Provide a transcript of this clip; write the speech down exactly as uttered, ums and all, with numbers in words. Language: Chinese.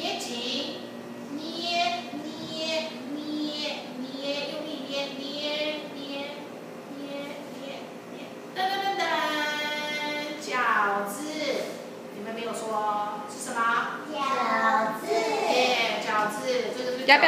捏紧，捏捏捏捏，用力捏捏捏捏捏捏，噔噔噔噔，饺子，你们没有说是什么？